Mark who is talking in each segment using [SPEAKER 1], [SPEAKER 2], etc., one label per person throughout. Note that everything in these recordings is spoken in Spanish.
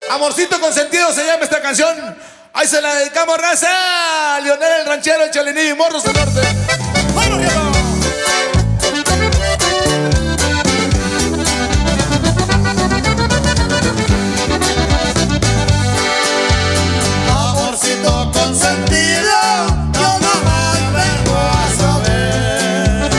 [SPEAKER 1] Amorcito consentido se llama esta canción. Ahí se la dedicamos, raza. Lionel el ranchero, el Chalinillo y Morros del Norte. ¡Vámonos, viejo!
[SPEAKER 2] Amorcito consentido, yo nomás vengo a saber.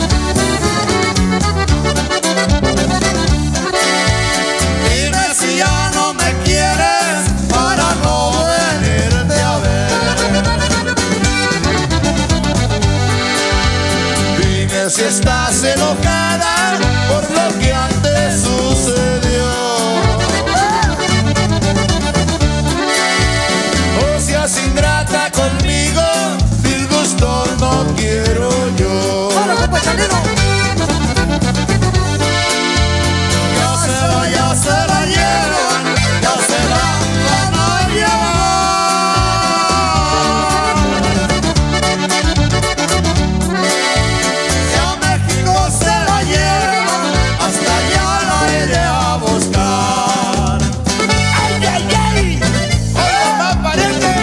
[SPEAKER 2] Dime si ya no me quieres para no venirte a ver. Dime si estás enojada por lo que antes sucedió. Ingrata conmigo, disgusto no quiero yo.
[SPEAKER 3] ¡Hola, compa Chalino!
[SPEAKER 2] Ya se la llevan, ya se la van a llevar. Si a México se la llevan, hasta allá la iré a buscar. ¡Ay, ay, ay! ¡Oye, más pariente!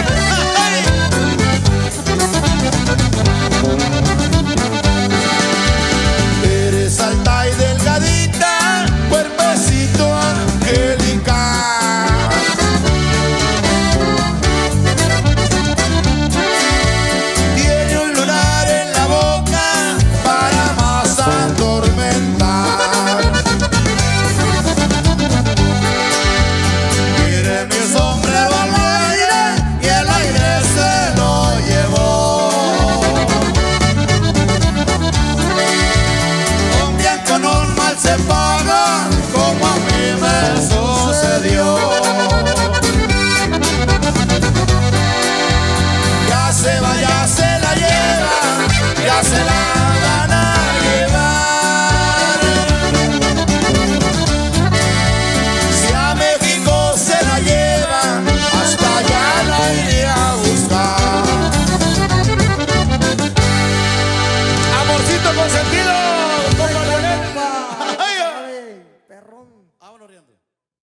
[SPEAKER 2] Eres alta y delgadita, cuerpecito angelical. Tiene un lunar en la boca para más atormentar. Mire mi sombrero al aire y el aire se lo llevó. Un bien con un mal se paga, como a mí me sucedió. Ya se va, ya se la lleva, ya se la van a llevar. Si a México se la llevan, hasta allá la iré a buscar.
[SPEAKER 1] Amorcito consentido. Compa Lionel.
[SPEAKER 3] ¡Ay, perrón!
[SPEAKER 1] Vámonos riendo.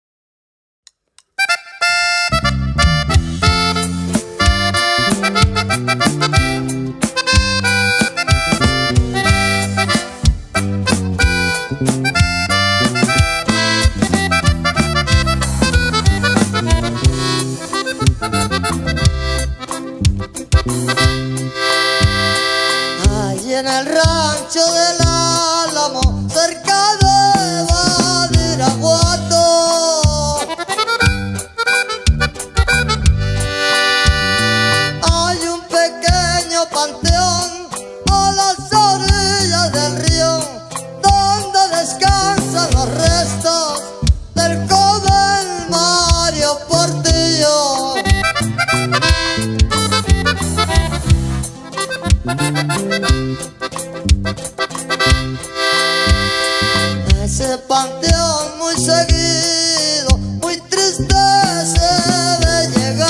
[SPEAKER 3] Ahí en el rancho del Álamo, cerca de Badiraguato, hay un pequeño panteón a las orillas del río, donde descansan los restos del joven Mario Portillo. Ese panteón muy seguido, muy triste se ve llegar.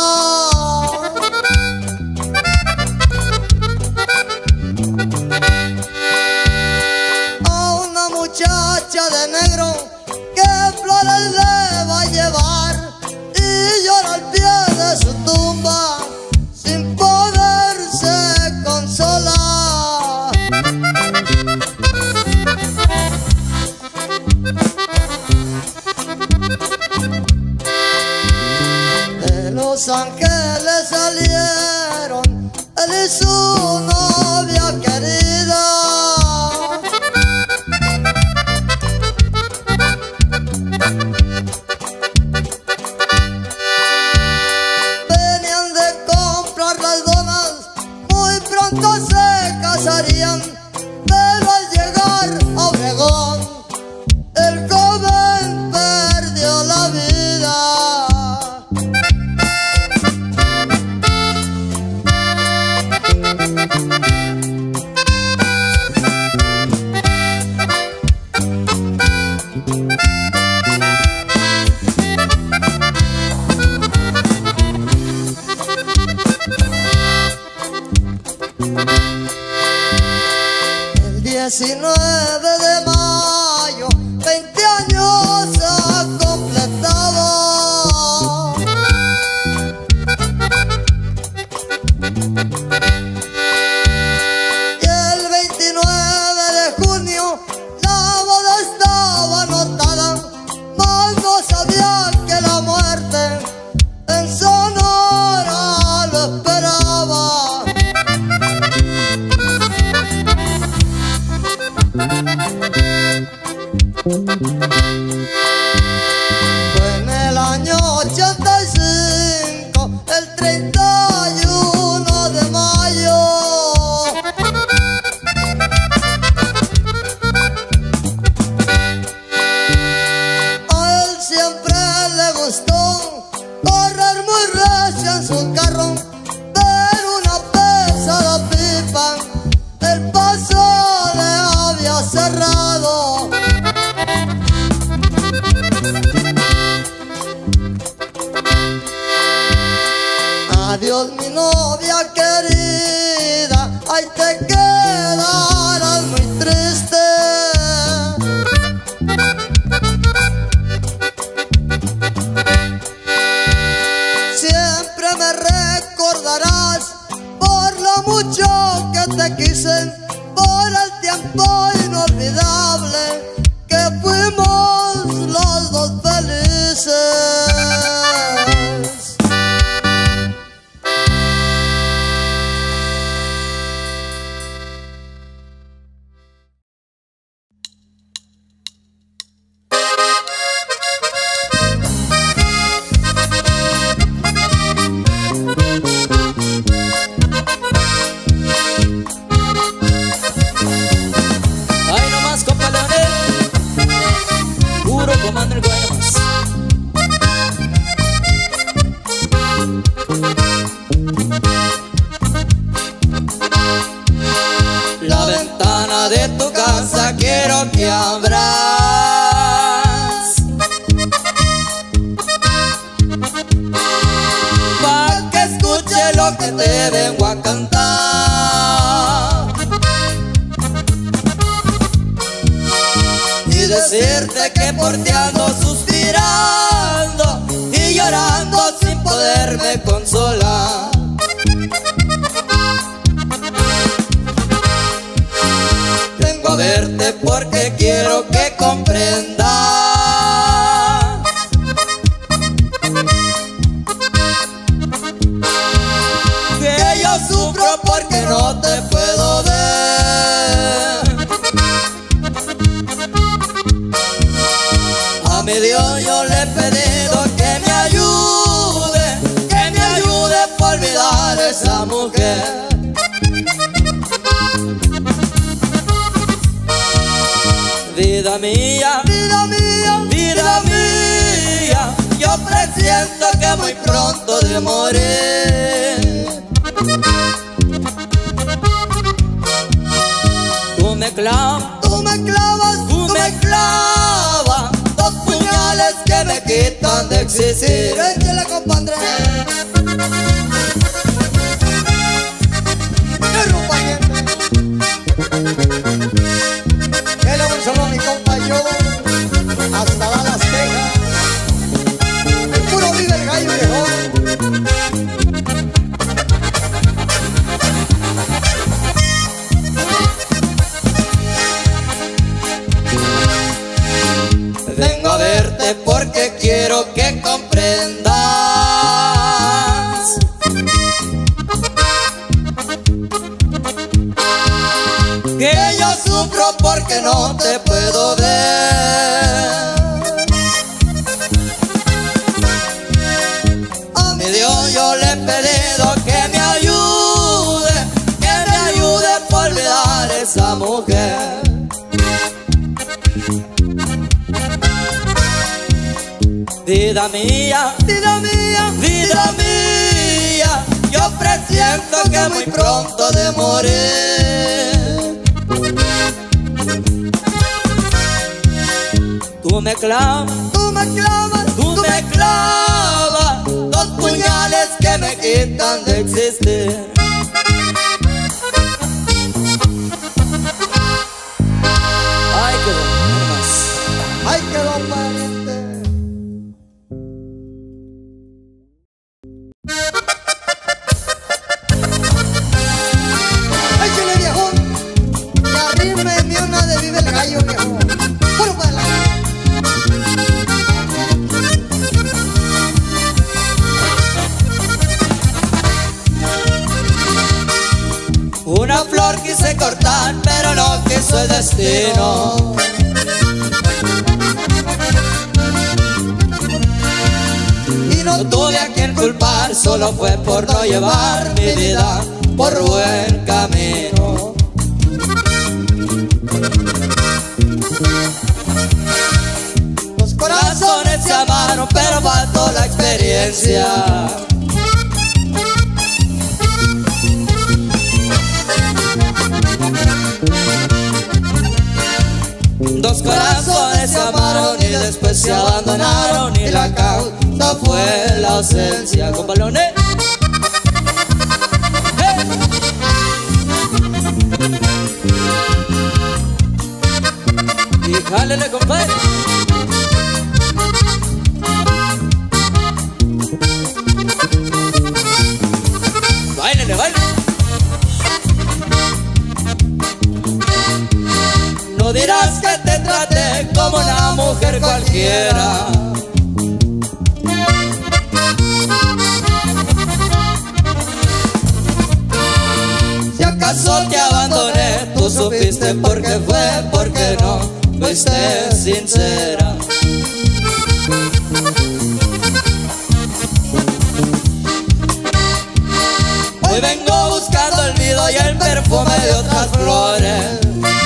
[SPEAKER 3] A una muchacha de negro que flores le va a llevar y llora al pie de su tumba sin poderse consolar. De Los Ángeles salieron él y su novia querida. Venían de comprar las donas, muy pronto se casarían, pero al llegar a Obregón, el joven perdió la vida. Adiós mi novia querida, ahí te quedarás muy triste. Siempre me recordarás por lo mucho que te quise, por el tiempo inolvidable que fuimos los dos felices.
[SPEAKER 2] La ventana de tu casa quiero que abras, pa' que escuche lo que te vengo a cantar y decirte que por ti ando suspirando y llorando sin poderme consolar. Vengo a verte porque quiero que comprendas que yo sufro porque no te puedo ver. A mi Dios yo le he pedido que me ayude por olvidar a esa mujer. Vida mía, vida mía, vida mía, yo presiento que muy pronto de morir. Tú me clavas, dos puñales que me quitan de existir.
[SPEAKER 3] Échale, compadre. Solo mi compa y yo, hasta Dallas, Texas. El puro vive el gallo viejo.
[SPEAKER 2] Vengo a verte porque quiero que comprendas que yo sufro porque no te puedo ver. A mi Dios yo le he pedido que me ayude por olvidar a esa mujer. Vida mía, vida mía, vida mía, yo presiento que muy pronto de morir. Tú me clavas, dos puñales que me quitan de existir. Ay, quedó más.
[SPEAKER 3] Ay, quedó pariente. Échale, viejo. Y arrímeme una de vive el gallo, viejo. Puro para adelante.
[SPEAKER 2] Una flor quise cortar, pero no quiso el destino. Y no tuve a quien culpar, solo fue por no llevar mi vida por buen camino. Los corazones se amaron, pero faltó la experiencia. Dos corazones se amaron y después se abandonaron, y la causa fue la ausencia. Con balones. Jálele, compadre. Báilele, baile. No dirás que te trate como una mujer cualquiera. Si acaso te abandoné, tú supiste por qué fue, porque no fuiste sincera. Hoy vengo buscando el nido y el perfume de otras flores.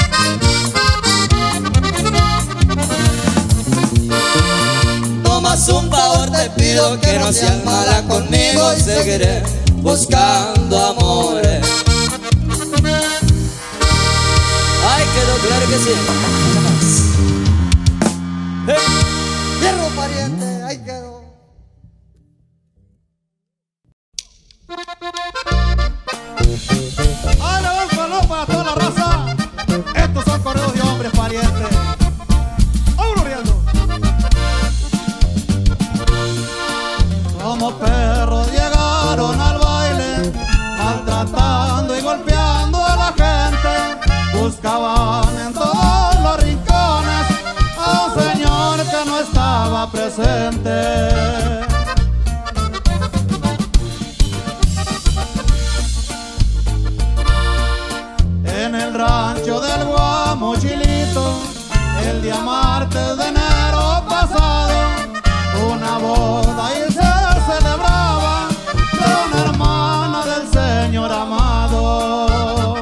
[SPEAKER 2] Tomas un favor, te pido que no seas mala conmigo y seguiré buscando amores. Ay, quedó claro que sí.
[SPEAKER 3] Hierro, pariente, ahí quedó.
[SPEAKER 4] Alabanza para toda la raza. Estos son corridos de hombres, parientes. ¡Vámonos riendo! Como perros llegaron al baile, maltratando y golpeando a la gente. Buscaban en todos los rincones a un señor que no estaba presente. En el rancho del Guamochilito, el día martes de enero pasado, una boda y se celebraba de una hermana del Señor amado.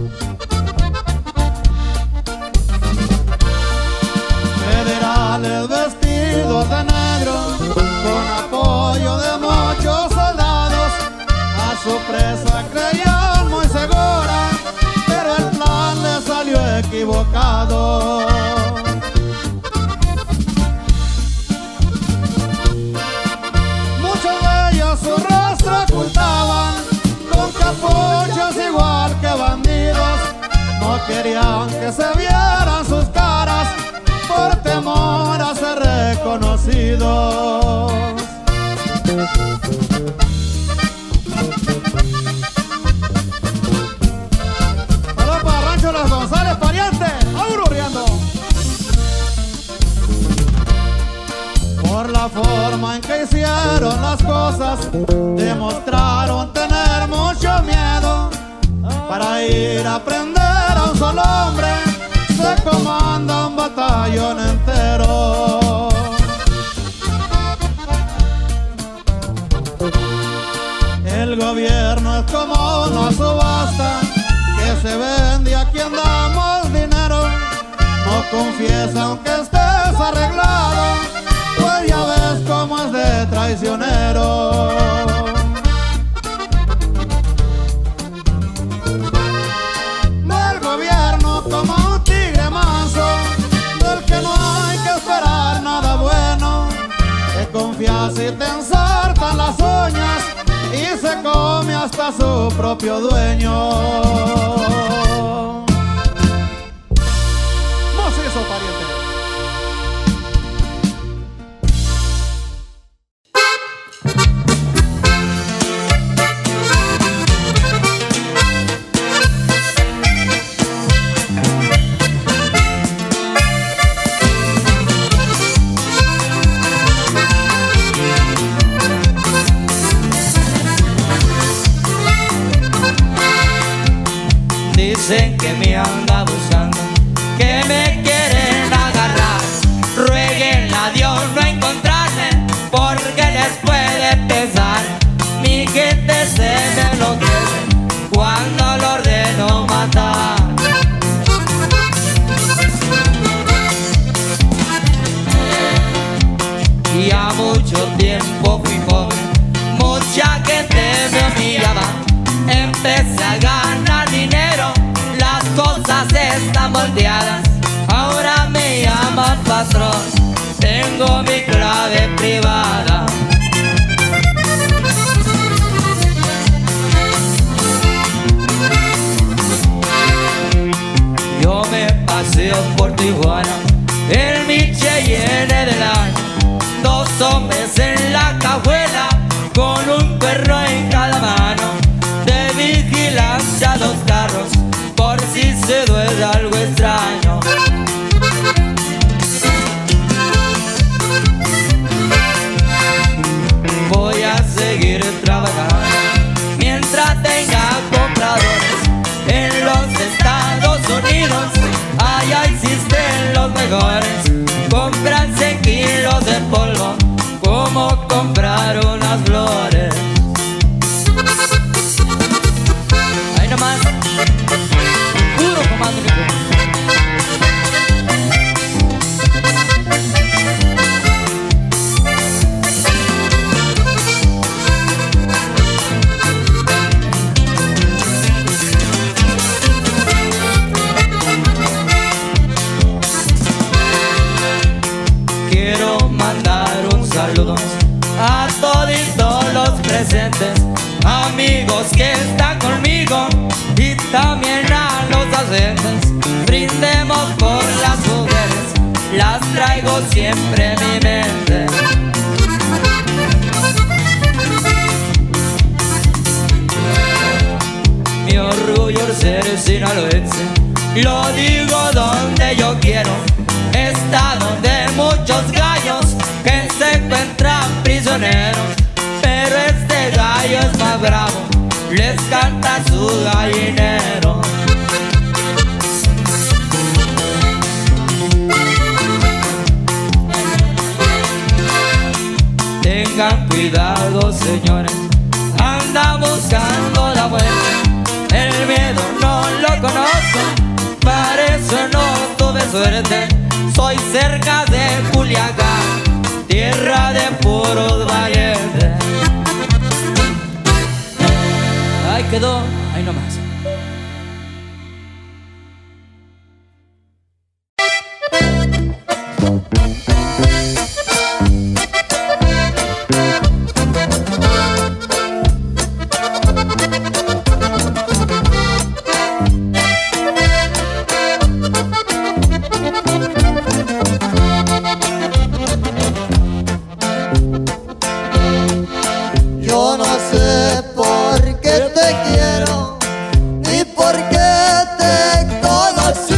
[SPEAKER 4] Federales vestidos de negro, con apoyo de muchos soldados, a su presa creían muy segura, pero el plan le salió equivocado. Muchos de ellos su rostro ocultaban con capuchas igual que bandidos. No querían que se vieran sus caras por temor a ser reconocidos. Los González, pariente, aururiando. Por la forma en que hicieron las cosas, demostraron tener mucho miedo. Para ir a prender a un solo hombre, se comanda un batallón entero. El gobierno es como una subasta que se vende, a quien damos dinero. No confiesa aunque estés arreglado, pues ya ves cómo es de traicionero. Del gobierno como un tigre manso, del que no hay que esperar nada bueno. Te confías y te ensartan las uñas y se come hasta su propio dueño. No sé eso, pariente.
[SPEAKER 2] Dicen que me anda buscando, que me quieren agarrar. Rueguen a Dios no encontrarme, porque les puede pesar. Mi gente se me enloquece cuando lo ordeno matar. Y a mucho tiempo fui pobre, mucha gente me humillaba. Empecé a ganar dinero, las cosas están moldeadas. Ahora me llaman patrón, tengo mi clave privada. Yo me paseo por Tijuana
[SPEAKER 5] ves en la cajuela con un perro en cada mano, de vigilancia a los carros por si se duele algo extraño. Voy a seguir trabajando mientras tenga compradores en los Estados Unidos. Allá existen los mejores, compran 100 kilos de polvo como comprar unas flores. Ahí nomás, puro comando. Quiero mandar un saludo a toditos los presentes, amigos que están conmigo y también a los ausentes. Brindemos por las mujeres, las traigo siempre en mi mente. Mi orgullo es ser sinaloense, lo digo donde yo quiero. Está donde muchos gallos que se encuentran prisioneros, pero este gallo es más bravo, les canta su gallinero. Tengan cuidado, señores, anda buscando la muerte. El miedo no lo conozco, para eso no tuve suerte. Soy cerca de Culiacán, tierra de puros valientes. Ahí quedó, ahí nomás.
[SPEAKER 3] Yo no sé por qué te quiero ni por qué te conocí.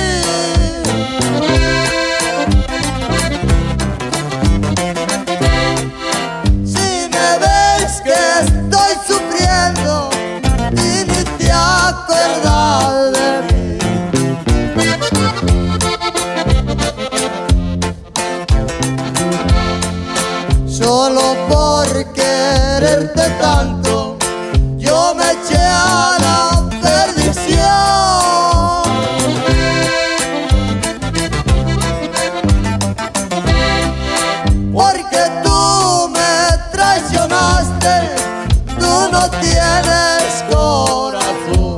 [SPEAKER 3] Si me ves que estoy sufriendo y ni te acuerdas de mí. Solo por quererte tanto, yo me eché a la perdición. Porque tú me traicionaste, tú no tienes corazón.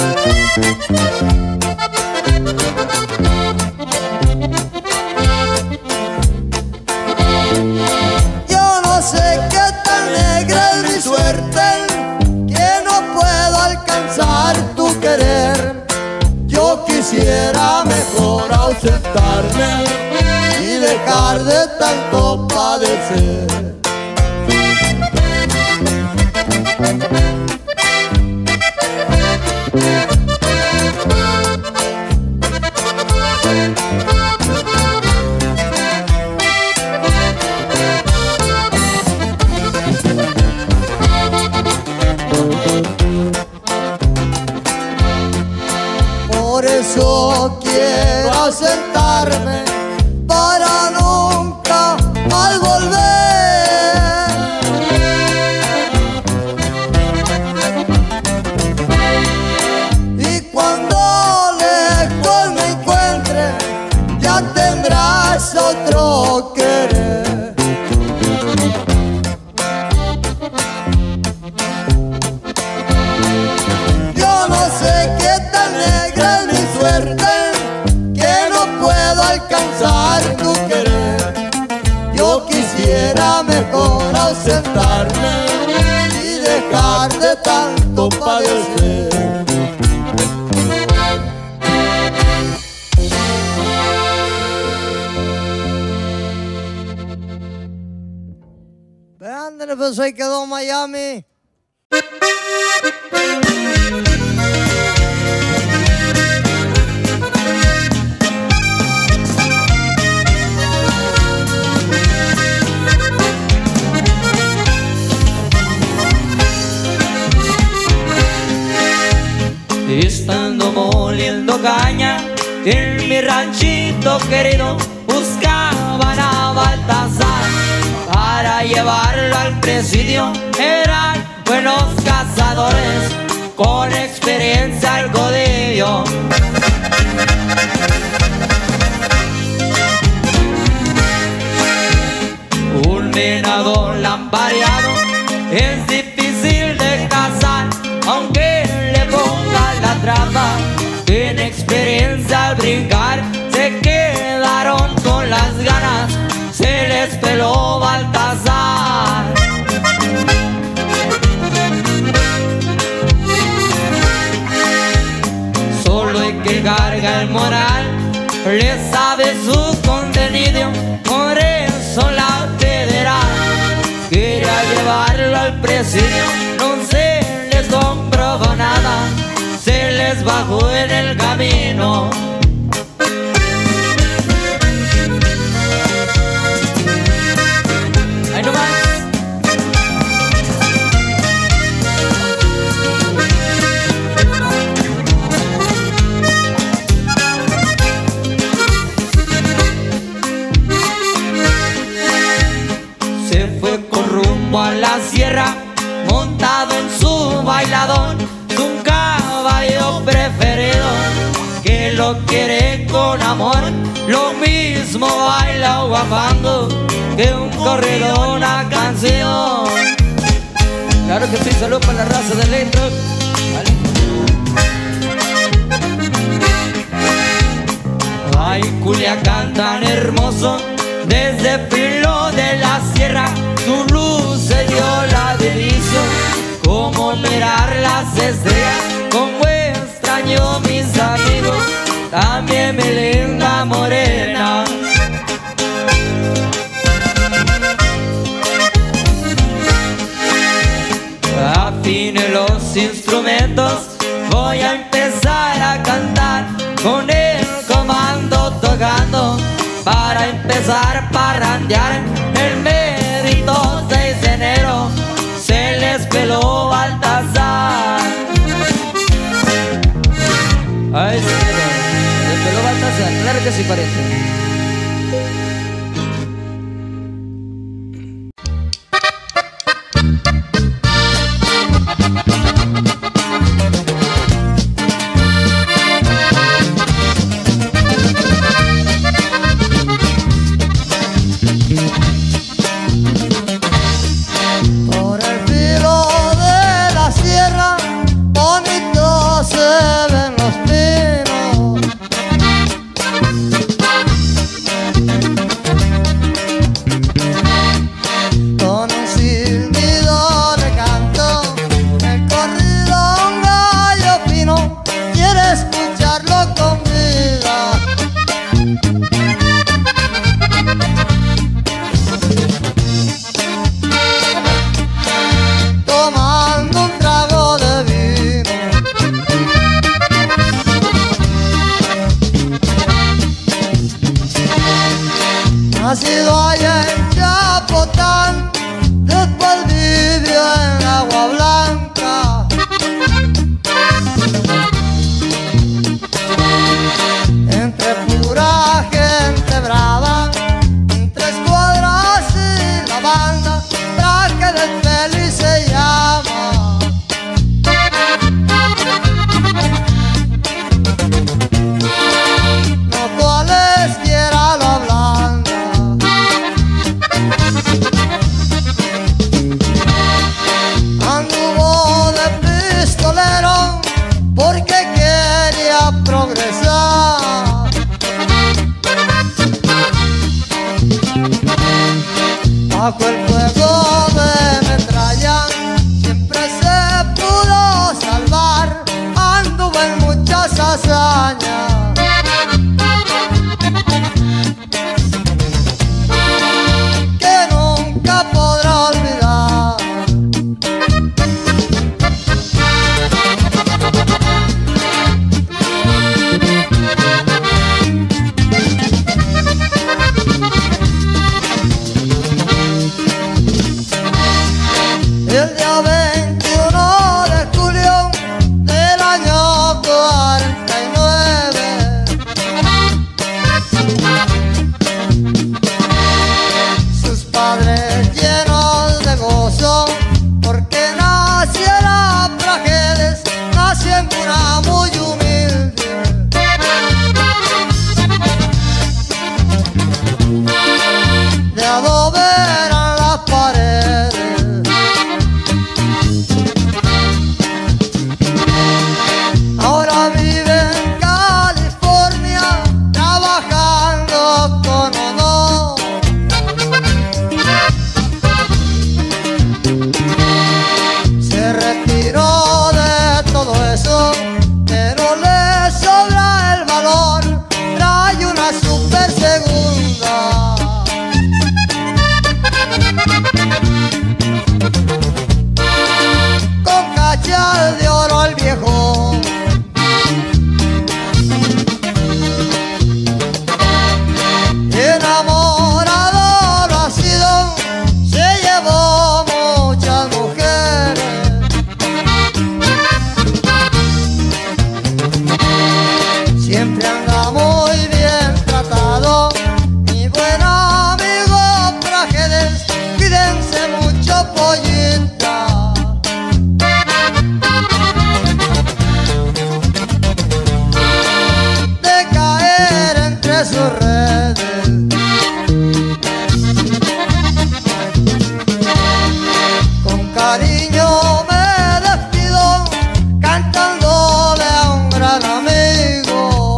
[SPEAKER 3] Yo no sé qué tan negra es mi suerte, que no puedo alcanzar tu querer. Yo quisiera mejor ausentarme y dejar de tanto padecer. Por eso quiero ausentarme para nunca más volver. Y cuando lejos me encuentre, ya tendrás otro querer. Yo no sé qué tan negra es mi suerte, que no puedo alcanzar tu querer. Yo quisiera mejor ausentarme y dejar de tanto padecer. Ándale, pues ahí quedó Miami.
[SPEAKER 5] Estando moliendo caña en mi ranchito querido, buscaban a Baltasar para llevarlo al presidio. Eran buenos cazadores con experiencia al codillo. Un venado lampareado es difícil de cazar, aunque le ponga la trampa. En experiencia al brincar se quedaron con las ganas, se les peló Baltasar. Solo el que carga el moral le sabe su contenido, por eso la federal quería llevarlo al presidio. No se les comprobó nada, se les bajó en el camino. Ahí nomás. Se fue con rumbo a la sierra, montado en su bailador, un caballo preferido que lo quiere con amor. Lo mismo baila guapango que un corrido, una canción. Claro que sí, salud para la raza del electro. Ay, Culiacán tan hermoso, desde Filo de la Sierra, su luz se dio la delicia. Como mirar las estrellas, como extraño mis amigos, también mi linda morena. Afine los instrumentos, voy a empezar a cantar con el comando tocando, para empezar a parrandear el mérito 6 de enero. Se les peló Baltasar. Ay, sí, se les peló Baltasar, claro que sí parece.
[SPEAKER 3] olvidar. El día 21 de julio del año 49, sus padres llenos de gozo, porque naciera Praxedes, nació en cuna muy humilde. De adobe eran las paredes, ahora vive en California trabajando con honor. Se retiró de todo eso, pero le sobra el valor, trae una super segunda. Con cachas de oro el viejo, enamorado lo ha sido, se llevó muchas mujeres. Siempre anda muy bien tratado, mi buen amigo Praxedes, cuídense mucho, pollita. De caer entre sus redes. Con cariño me despido, cantándole a un gran amigo.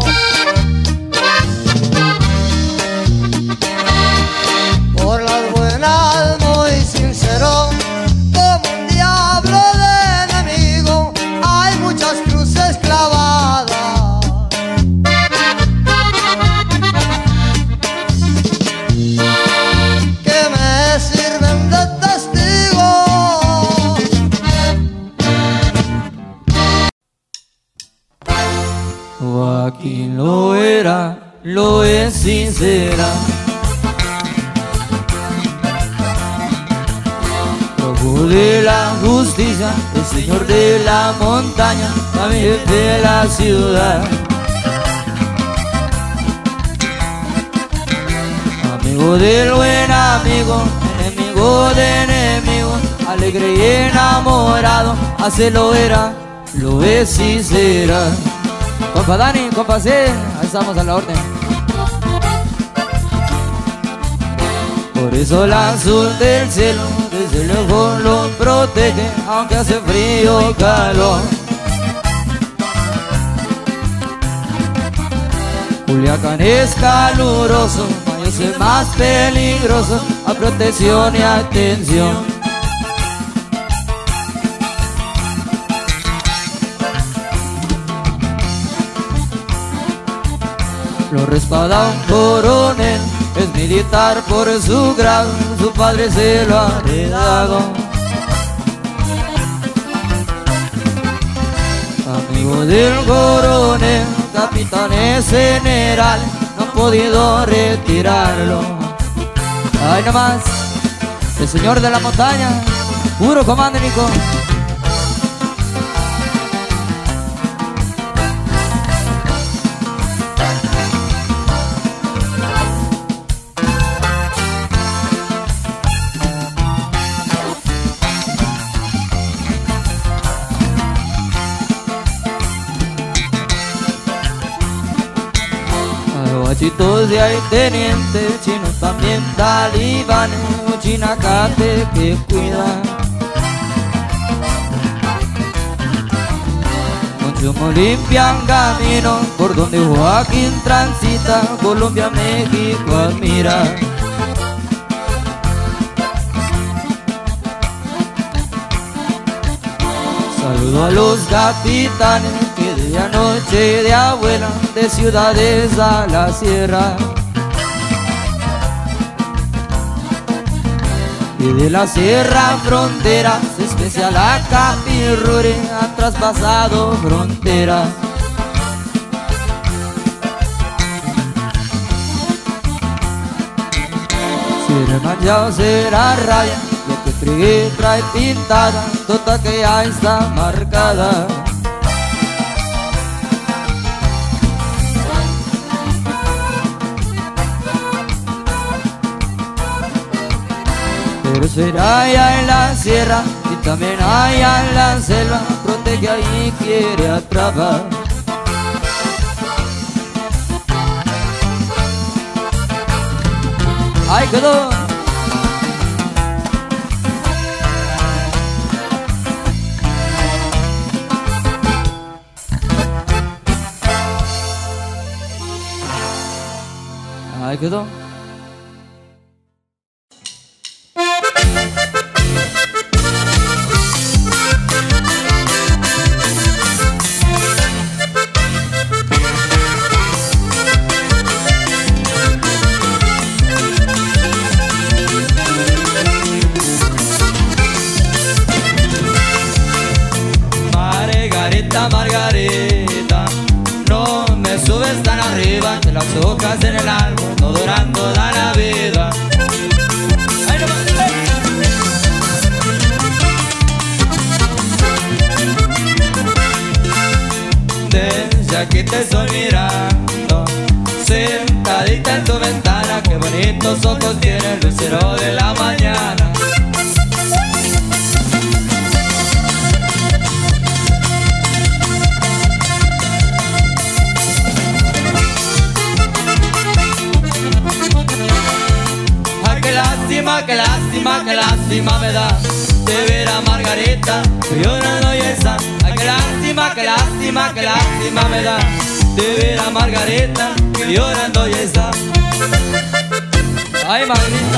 [SPEAKER 3] Por las buenas muy sincero, como un diablo de enemigo, hay muchas cruces clavadas. Que me sirven de testigo.
[SPEAKER 5] Joaquín lo era, lo es sincera. Prófugo de la justicia, el señor de la montaña, también de la ciudad. Amigo del buen amigo, enemigo de enemigos, alegre y enamorado, así lo era, lo es y será. Compa Dani, compa C, ahí estamos a la orden. Por eso el azul del cielo desde lejos lo protege, aunque hace frío y calor. Culiacán es caluroso, Mayo es más peligroso, a protección y atención. Lo respalda un coronel, es militar por su grado, su padre se lo ha heredado. Amigo del coronel, capitán es general, no han podido retirarlo. Ay nomás, el señor de la montaña, puro comando Nico. Guachitos de ahí tenientes, chinos también talibanes, un chinacate que cuida. Con Chumo limpian camino por donde Joaquín transita, Colombia, México admira. Saludo a los capitanes que de anoche de abuela de ciudades a la sierra. Y de la sierra frontera, especial a Capirrure, ha traspasado fronteras. Será manchado, será raya, lo que trigué trae pintada, tota que ya está marcada. Pero será allá en la sierra y también allá en la selva, fronte que ahí quiere atrapar. ¡Ahí quedó! Ahí quedó. Margarita, no me subes tan arriba, que las hojas en el árbol no duran toda la vida. ¡Ay, no! Desde aquí te estoy mirando, sentadita en tu ventana, qué bonitos ojos tiene el lucero de la mañana. Qué lástima, qué lástima me da de ver a Margarita, que llorando y está. Ay, qué lástima, qué lástima, qué lástima me da de ver a Margarita, que llorando y está. Ay, Margarita.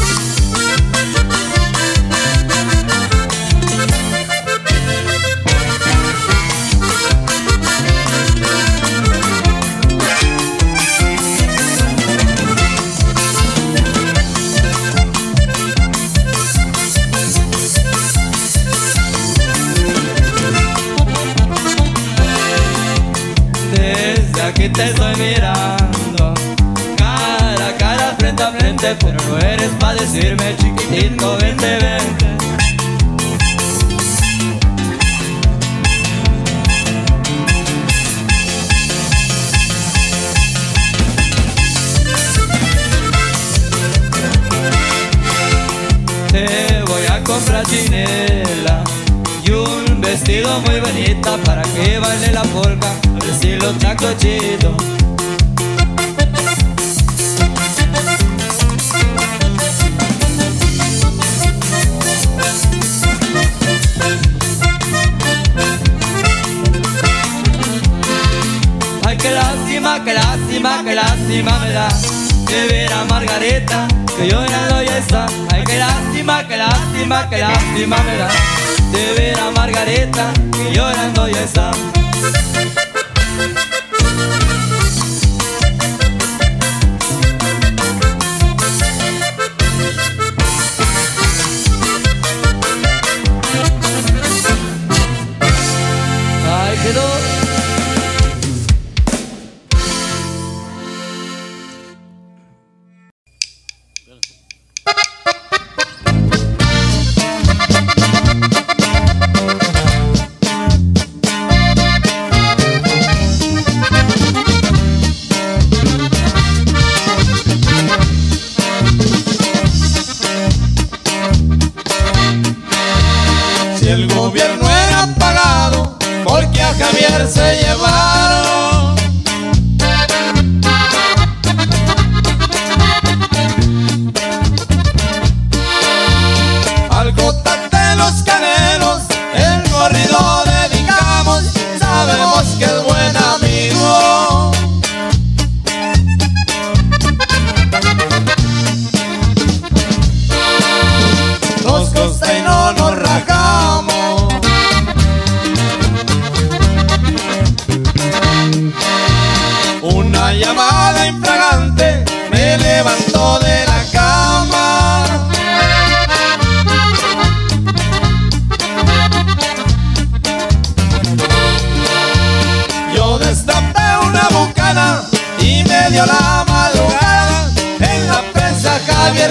[SPEAKER 5] Aquí te estoy mirando, cara a cara, frente a frente, pero no eres pa' decirme chiquitito, vente, vente. Te voy a comprar chinela y un vestido muy bonita para que baile la polka al estilo Chacochito. Ay, qué lástima, qué lástima, qué lástima me da de ver a Margarita, que llorando ya está. Ay, qué lástima, qué lástima, qué lástima me da de ver a Margarita, que llorando ya está. Ahí quedó.
[SPEAKER 2] Si el gobierno era pagado, porque a Javier se llevaron. Al Jota de los Canelos, el corrido dedicamos, sabemos que es buen amigo. Nos costa y no nos rajamos. Una llamada infragante me levantó de la cama.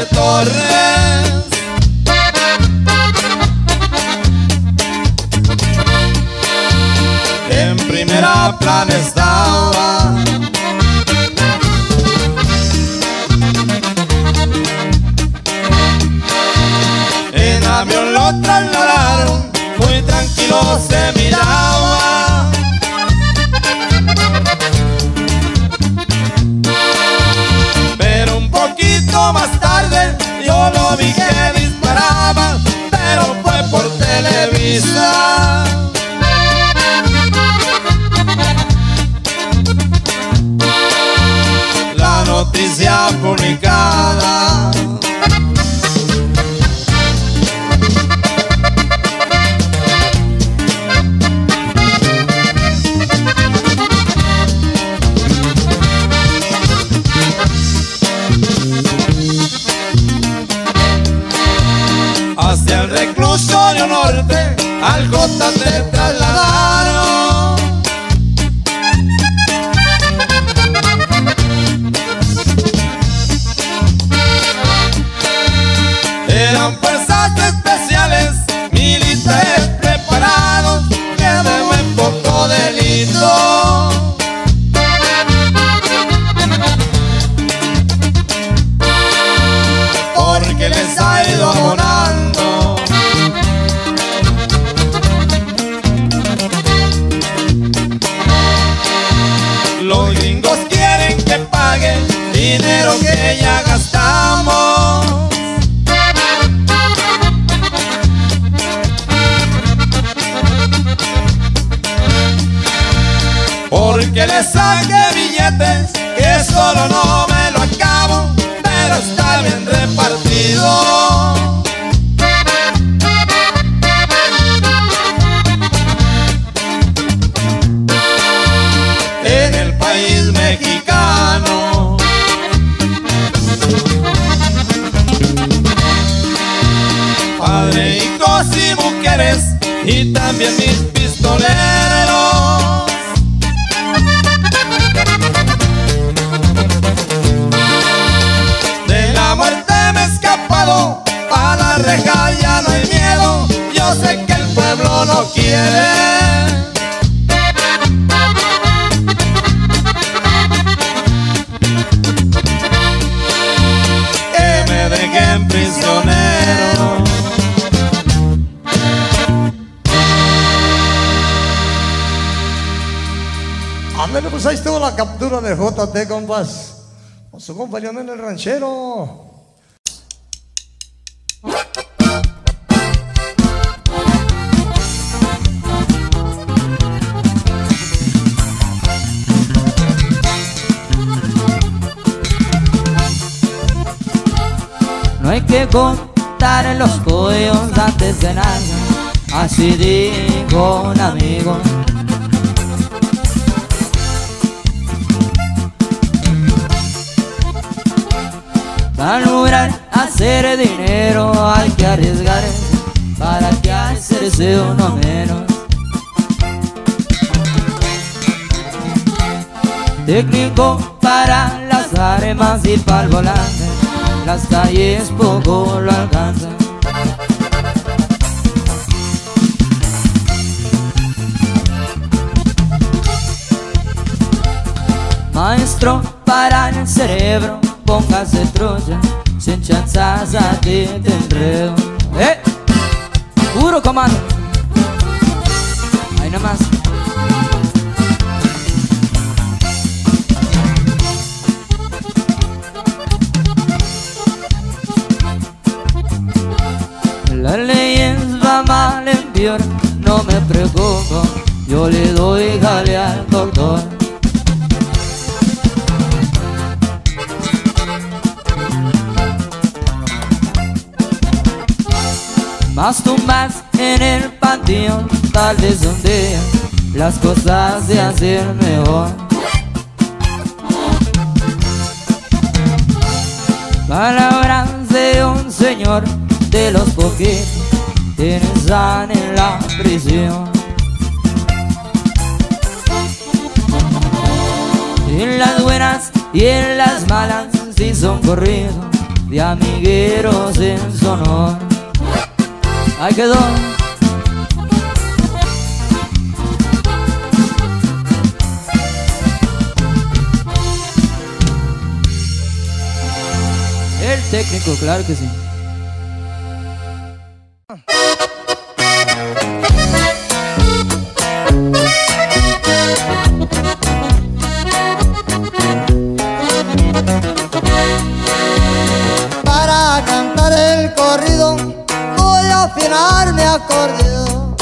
[SPEAKER 2] Javier Torres. En primera plana estaba en avión, lo trasladaron, muy tranquilo se miraba. Pero un poquito más tarde yo lo vi que disparaba, pero fue por Televisa. La noticia publicada hacia el reclusorio norte, al J te trasladaron. Eran fuerzas especiales, militares preparados, que de buen poco delito porque les ha ido abonando. Los gringos quieren que pague dinero que ya gastamos. Porque les saque billetes, que solo no me lo acabo, pero está bien repartido. En el país mexicano padre, hijos y mujeres, y también mis pistoleros. De la muerte me he escapado, para la reja ya no hay miedo. Yo sé que el pueblo no quiere que me dejen prisionero.
[SPEAKER 3] Ándale, pues ahí estuvo la captura de JT, compas, con su compa Leonel el Ranchero.
[SPEAKER 5] No hay que contar en los pollos antes de nada, así dijo un amigo. Para lograr hacer dinero hay que arriesgar, para que hacerse uno menos. Técnico para las armas y para el volante, las calles poco lo alcanzan. Maestro para el cerebro, póngase trucha, sin chanzas a ti te enredo. Puro comando. Ahí nomás. Las leyes va mal en peor, no me preocupo, yo le doy jale al doctor. Más tumbas en el panteón, tal vez un día las cosas se hacen mejor. Palabras de un señor, de los poquitos que están en la prisión. En las buenas y en las malas, si son corridos, de amigueros en su honor. Ahí quedó. El técnico, claro que sí.
[SPEAKER 3] Para cantar el corrido voy a afinar mi acordeón.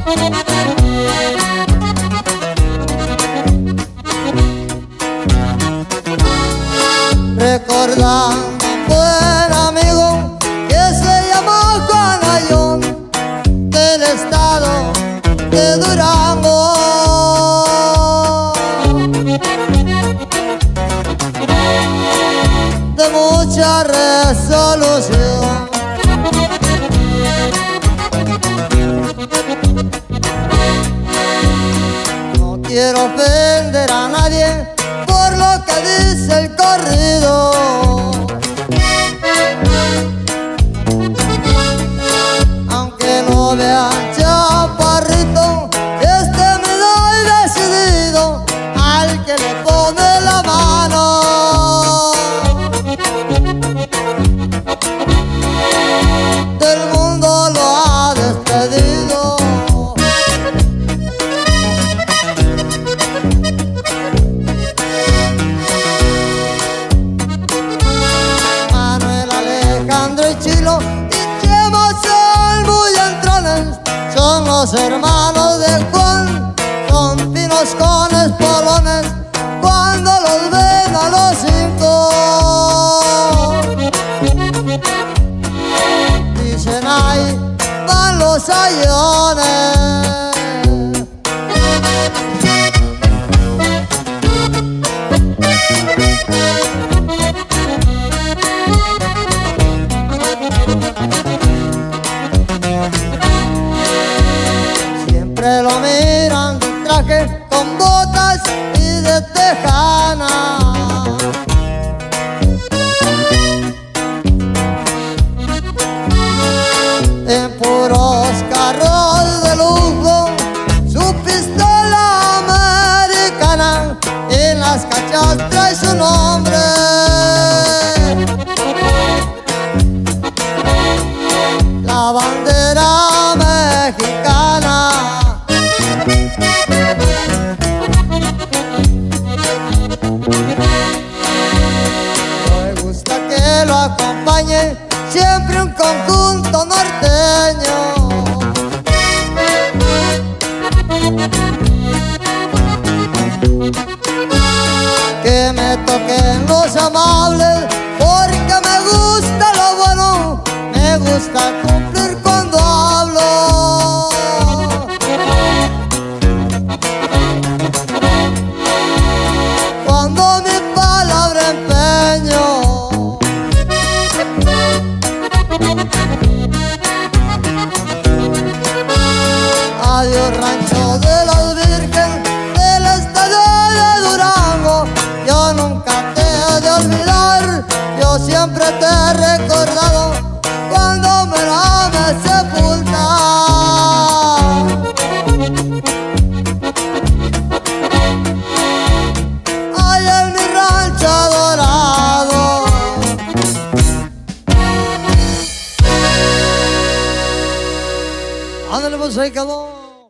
[SPEAKER 3] Recordando un buen amigo que se llama Juan Ayón, del estado de Durango. De mucha resolución, no quiero ofender a nadie por lo que dice el corrido. Aunque lo vean chaparrito, me doy decidido al que le pone la mano. Del mundo lo ha despedido. Manuel, Alejandro y Chilo y Chema son muy entrones, son los hermanos de Juan, son finos con espolones cuando los ven a los cinco. Dicen ahí van los ayones. Siempre lo miran de traje con botas y de tejana. En puros carros de lujo, su pistola americana, en las cachas trae su nombre. La bandera mexicana. Me gusta que lo acompañe siempre un conjunto norteño. Que me toquen los amables, porque me gusta lo bueno, me gusta cumplir cuando hablo. Cuando mi palabra empeño. Adiós rancho de las Virgen, del estado de Durango. Yo nunca te he de olvidar, yo siempre te he recordado cuando me la me sepulta. Ay, en mi rancho adorado. Ándale, pues ahí quedó.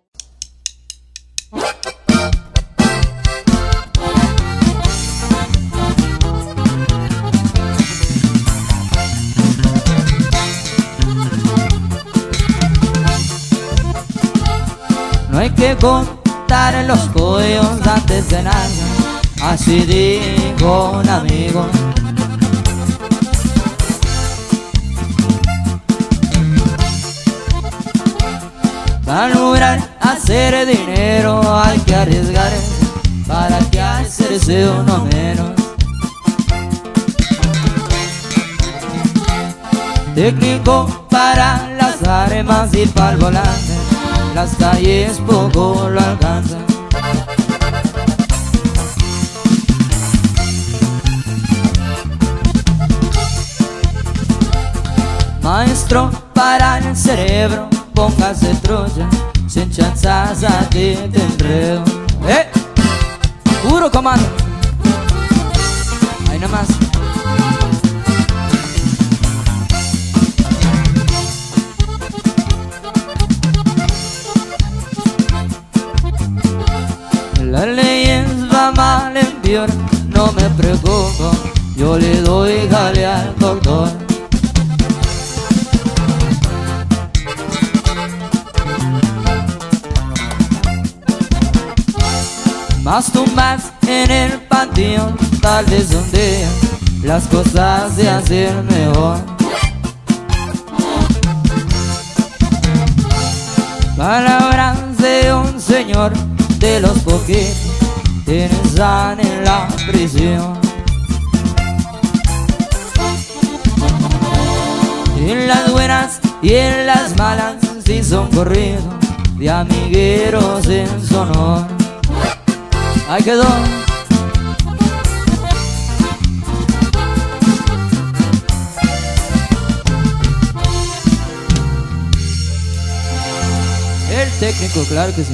[SPEAKER 5] No hay que contar en los cuellos antes de nada, así dijo un amigo. Para lograr hacer dinero hay que arriesgar, para que hacerse uno menos. Técnico para las armas y para el volante, las calles poco lo alcanzan. Maestro, para el cerebro, póngase trucha, sin chanzas a ti te enredo. Puro comando. Ahí nomás. Las leyes va mal en peor, no me preocupo, yo le doy jale al doctor. Más tumbas en el panteón, tal vez un día las cosas se hacen mejor. Palabras de un señor, de los poquitos que están en la prisión. En las buenas y en las malas, si son corridos de amigueros en Sonora. Ahí quedó. El técnico, claro que sí.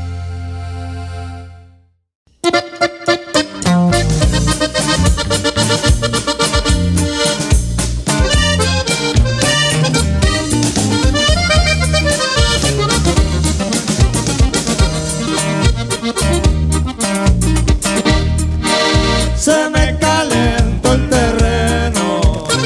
[SPEAKER 2] Se me calentó el terreno,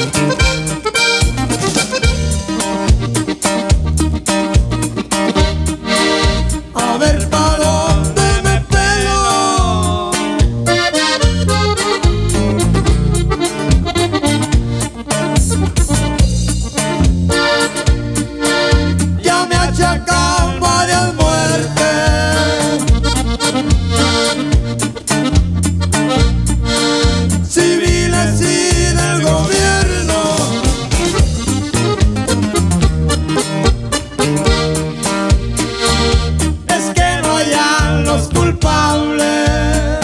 [SPEAKER 2] a ver pa' dónde me pego. Ya me achacan varias muertes, civiles y del gobierno. Es que no hayan los culpables,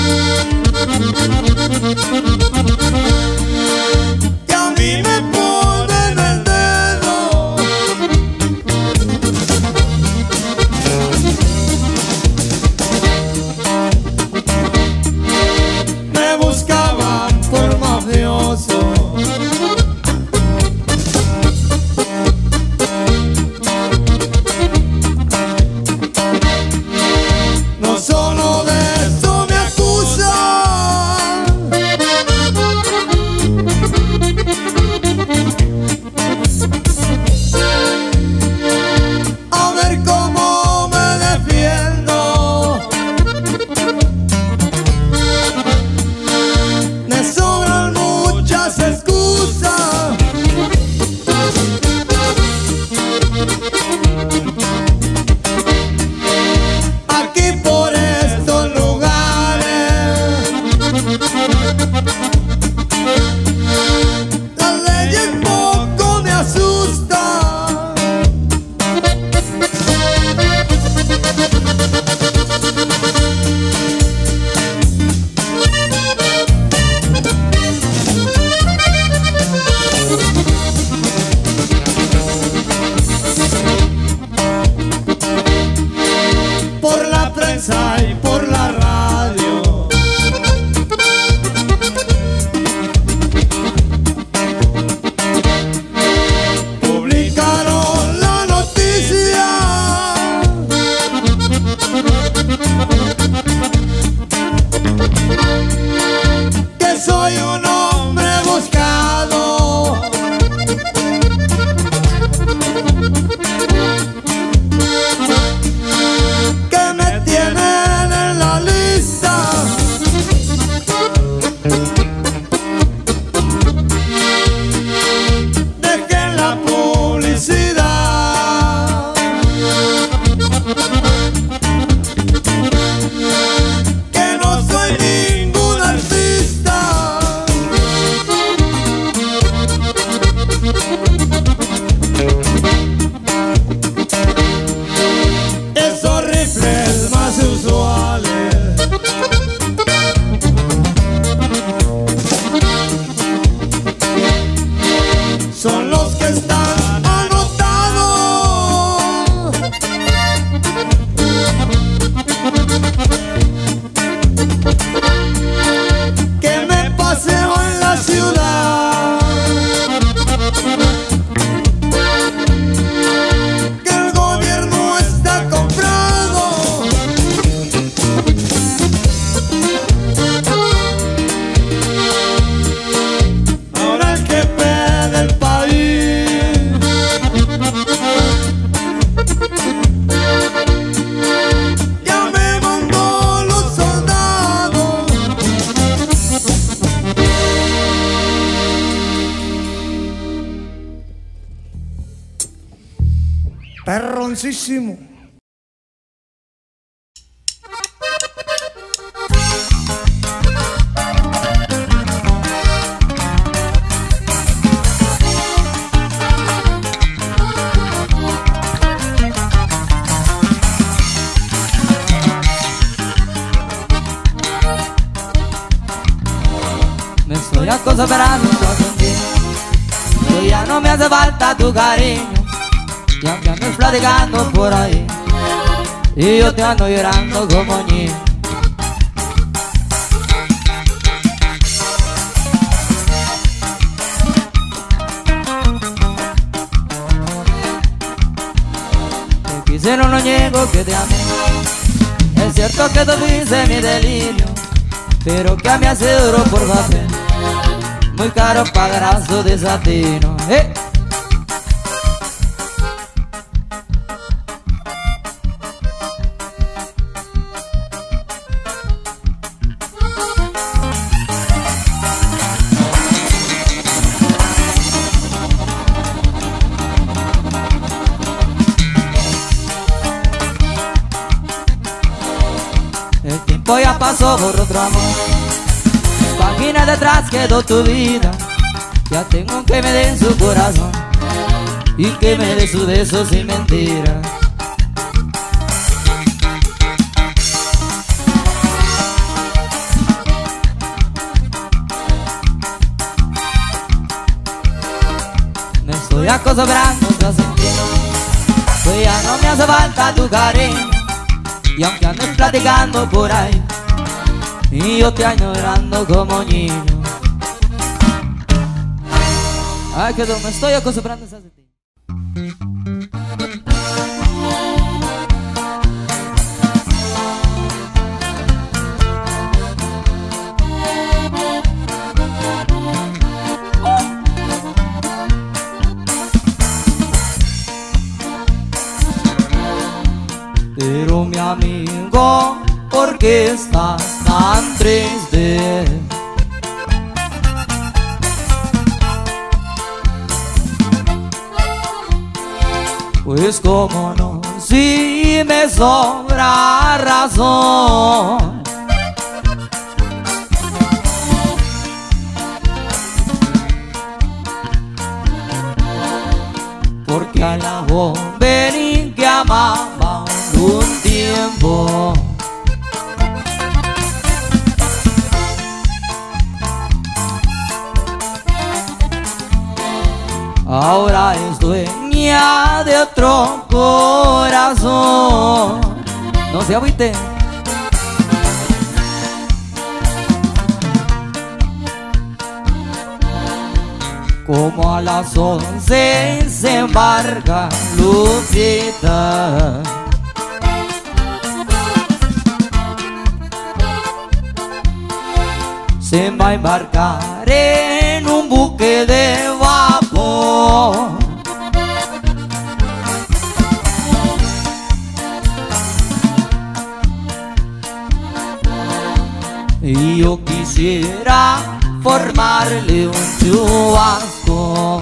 [SPEAKER 2] que a mí me ponen el dedo. Me buscaban por mafioso, no solo de eso me acusan, perroncísimo.
[SPEAKER 5] Me estoy acostumbrando a sentir, pero ya no me hace falta tu cariño. Y aunque andes platicando por ahí, y yo te ando llorando como niño. Te quise, no lo niego que te amé. Es cierto que tú dices mi delirio, pero que me hace duro por papel. Muy caro pagarás tu desatino. El tiempo ya pasó por otro amor. Página detrás quedó tu vida. Ya tengo que me den su corazón y que me dé sus besos sin mentira. Me estoy acostumbrando a sentir, pues ya no me hace falta tu cariño. Y aunque andes platicando por ahí, y yo te ando llorando como niño. Ay, que me estoy acostumbrando a sentir. Pero mi amigo, ¿por qué estás tan triste? Pues como no, si me sobra razón. Porque a la joven que amaba un tiempo, ahora es dueña de otro corazón. No se agüite. Como a las 11 se embarca Lucita, se va a embarcar en un buque de vapor. Y yo quisiera formarle un chubasco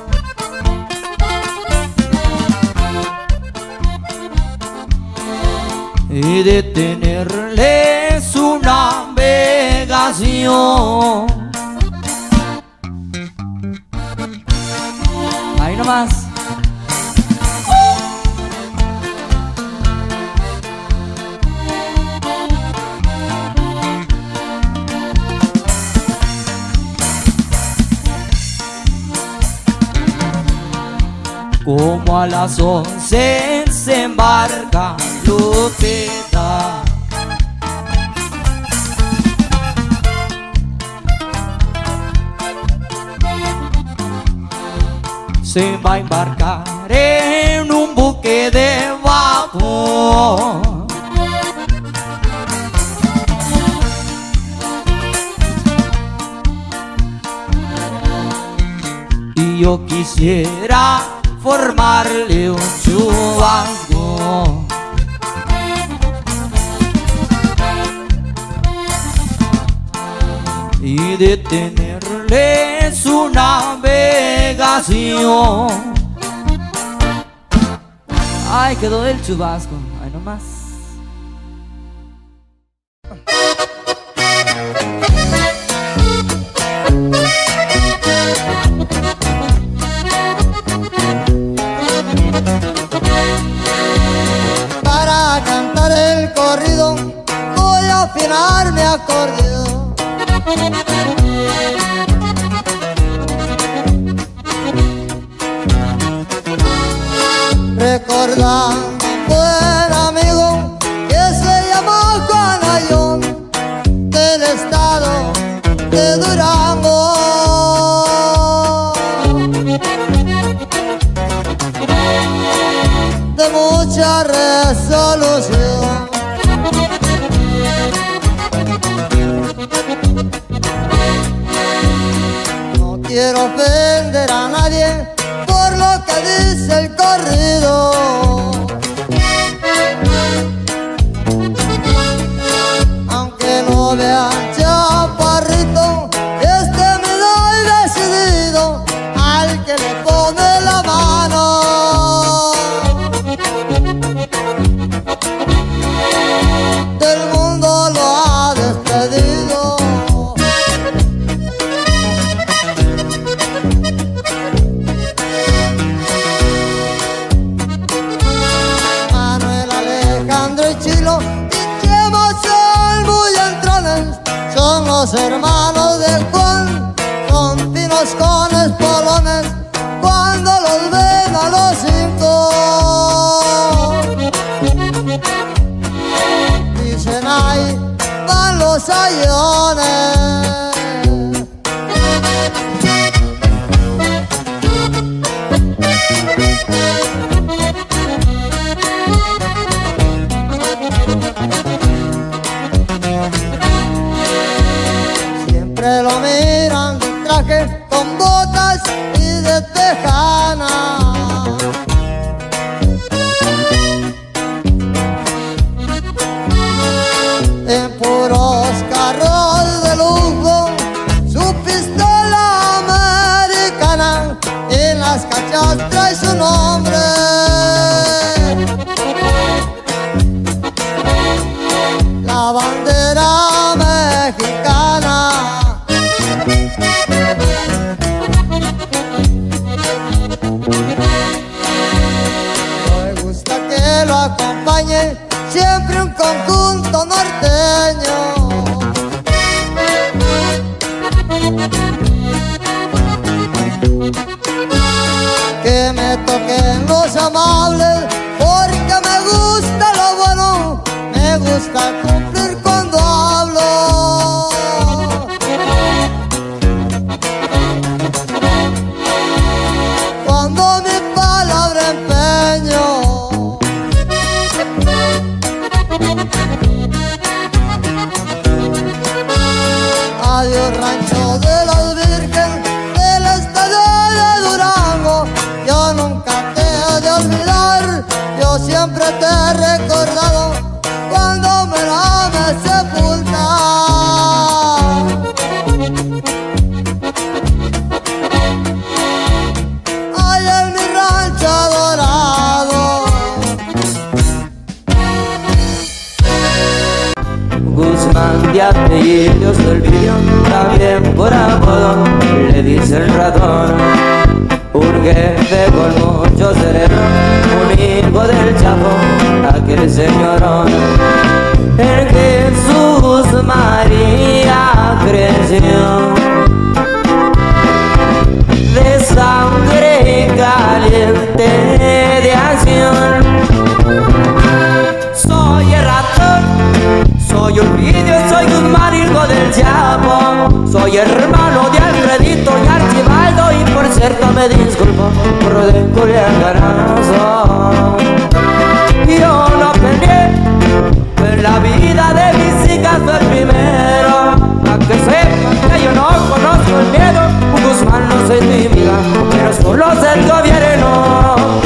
[SPEAKER 5] y detenerle su navegación. Ahí nomás. Como a las 11 se embarca Lupita, se va a embarcar en un buque de vapor. Y yo quisiera formarle un chubasco y detenerle su navegación. Ay, quedó el chubasco. Ay, nomás.
[SPEAKER 3] Para cantar el corrido voy a afinar mi acordeón. Recordando un buen amigo que se llama Juan Ayón, del estado de Durango. De mucha resolución, no quiero ofender a nadie por lo que dice el corrido. Aunque no vean chaparrito, me doy decidido al que le pone la mano. Del mundo lo ha despedido. Manuel, Alejandro y Chilo y Chema son muy entrones, son los hermanos de Juan, son finos con espolones cuando los ven a los cinco. Dicen ahí van los ayones. Siempre lo miran de traje con botas y de tejana. En puros carros de lujo, su pistola americana, en las cachas trae su nombre. La bandera mexicana. Me gusta que lo acompañe siempre un conjunto norteño. Que me toquen los amables, porque me gusta lo bueno, me gusta cumplir cuando hablo. Cuando mi palabra empeño. Adiós rancho de las Virgen, del estado de Durango. Yo nunca te he de olvidar, yo siempre te he recordado cuando me la me sepulta. Ay, en mi rancho adorado.
[SPEAKER 5] Guzmán de apellido se olvidó, también por apodo le dice el ratón. Un jefe con mucho cerebro, un hijo del Chapo, aquel señorón. En Jesús María creció, de sangre caliente de acción. Soy el ratón, soy Olvidio, soy Guzmán, hijo del Chapo. Soy hermano de Alfredito y Archibaldo, y por cierto me disculpo por lo de Culiacanazo. Yo no peleé, en la vida de mis hijas fue el primero. A que sepan que yo no conozco el miedo, Guzmán no soy tu amiga, pero solo es el gobierno.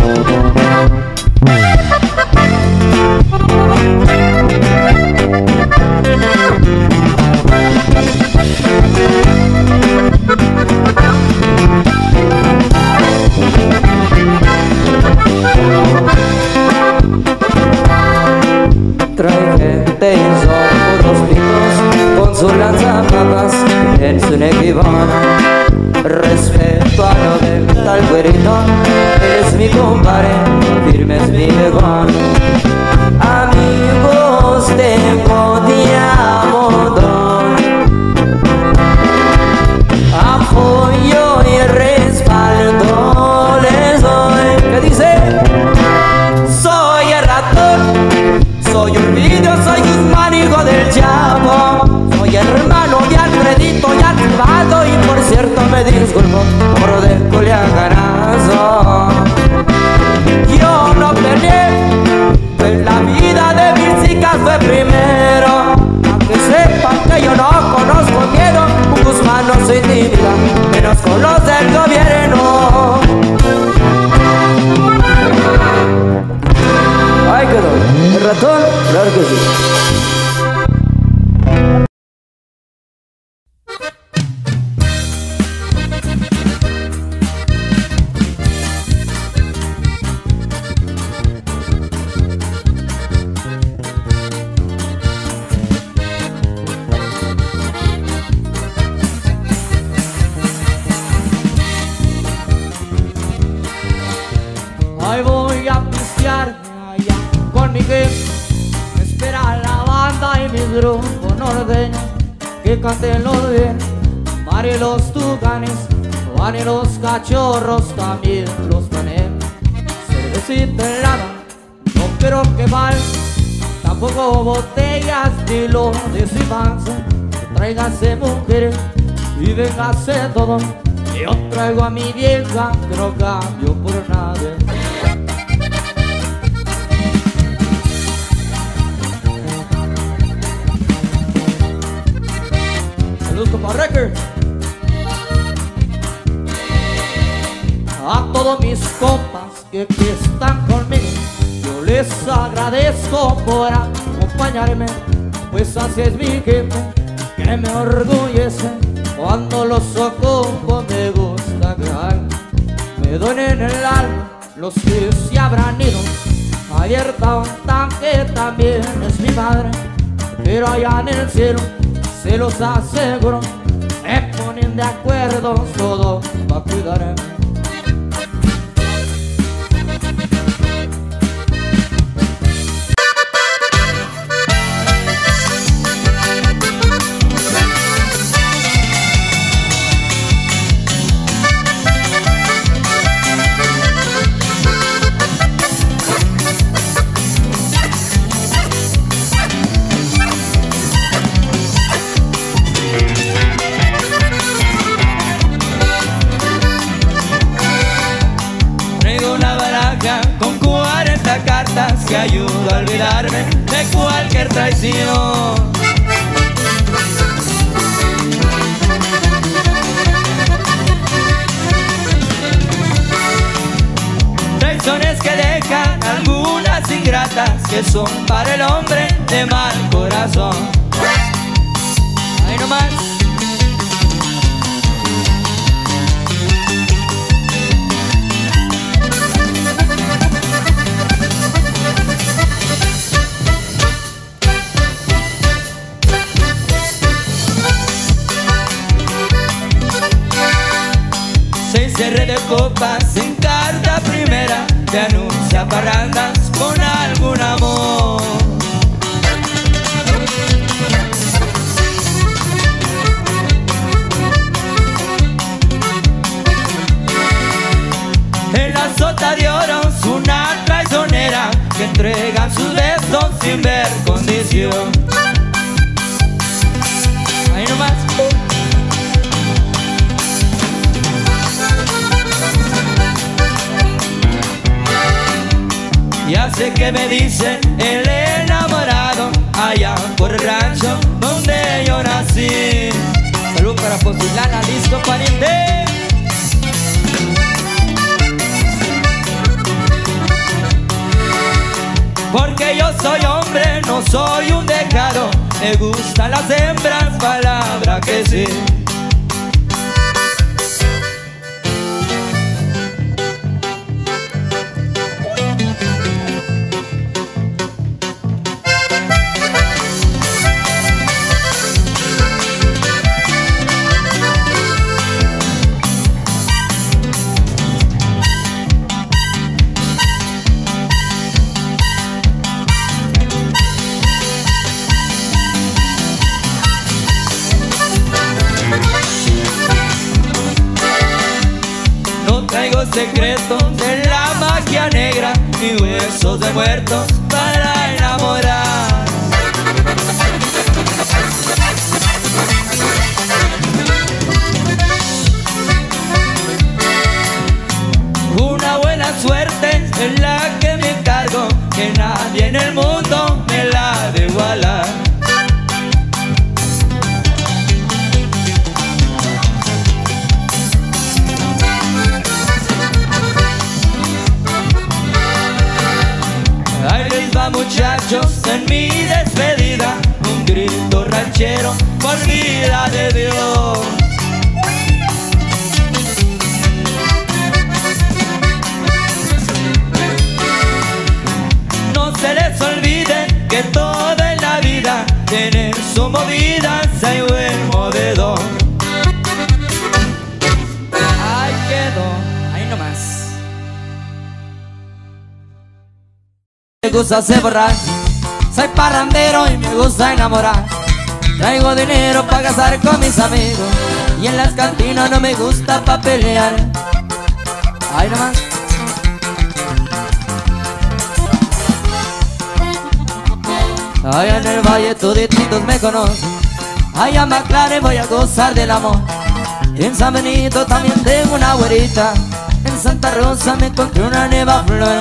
[SPEAKER 5] Amigos tengo de a montón, apoyo y respaldo les doy. ¿Qué dice? Soy el ratón, soy un vídeo, soy Guzmán, hijo del Chapo. Soy hermano de Alfredito y Archivado, y por cierto me disculpo por de culiacanazo. Yo no peleé, pues la vida de mis chicas fue primero. Aunque sepan que yo no conozco miedo, un Guzmán no se intimida, menos con los del gobierno. Ay, quedó. ¿El ratón? Claro que sí. Ahí voy a pistear allá con mi gente. Me espera la banda y mi grupo norteño que canten los bien. Mari los tucanes, Juan y los cachorros también los ponen. Cervecita helada, no quiero que mal. Tampoco botellas ni lo de su panza. Tráigase mujeres y véngase todo. Yo traigo a mi vieja que no cambio por nada. Saludos como Records. A todos mis compas que están conmigo, yo les agradezco por acompañarme, pues así es mi gente que me orgullece. Cuando los ocupo me gusta que me duelen en el alma los que se habrán ido. Abierta un tanque también es mi madre, pero allá en el cielo se los aseguro, se ponen de acuerdo todo para cuidarme. Con 40 cartas que ayuda a olvidarme de cualquier traición. Traiciones que dejan algunas ingratas que son para el hombre de mal corazón. Ahí nomás. Cierre de copas en carta primera, te anuncia parrandas con algún amor. En la sota de oro es una traicionera que entrega sus besos sin ver condición. Ahí nomás. Ya sé que me dicen el enamorado allá por el rancho donde yo nací. Salud para Posilana, listo pariente. Porque yo soy hombre, no soy un dejado. Me gustan las hembras, palabra que sí. secreto de la magia negra y huesos de muertos para enamorar. Una buena suerte es la que me encargo, que nadie en el mundo me la ha de igualar. Ahí les va, muchachos, en mi despedida, un grito ranchero por vida de Dios. No se les olvide que toda en la vida tiene su movida, hay buen movedor. Ahí quedó, ahí nomás. Me gusta ser borracho, soy parrandero y me gusta enamorar. Traigo dinero para gastar con mis amigos y en las cantinas no me gusta pa' pelear. Ahí nomás. Allá en el valle todititos me conocen, allá en McLaren voy a gozar del amor. En San Benito también tengo una güerita, en Santa Rosa me encontré una nueva flor.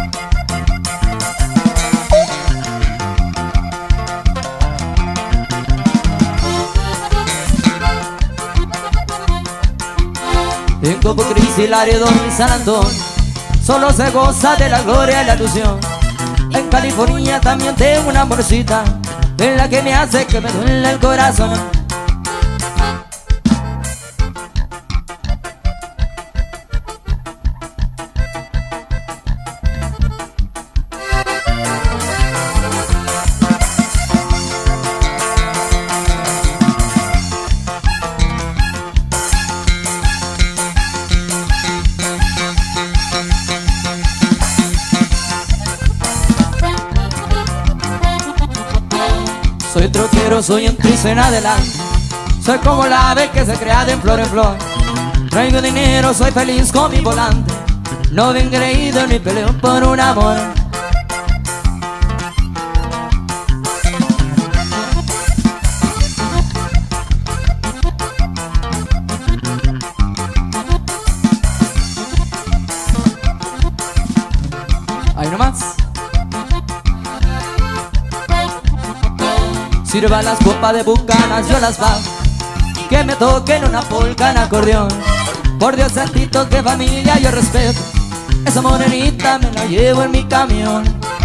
[SPEAKER 5] En Copo Cristi, Laredo y San Antonio solo se goza de la gloria y la ilusión. En California también tengo una amorcita, es la que me hace que me duele el corazón. Soy troquero, soy un trizo en adelante, soy como la ave que se crea de flor en flor. Traigo dinero, soy feliz con mi volante, no ven creído ni peleo por un amor. Ahí nomás. Sirva las copas de bucanas, yo las bajo, que me toquen una polca en acordeón. Por Dios santitos de familia yo respeto, esa morenita me la llevo en mi camión.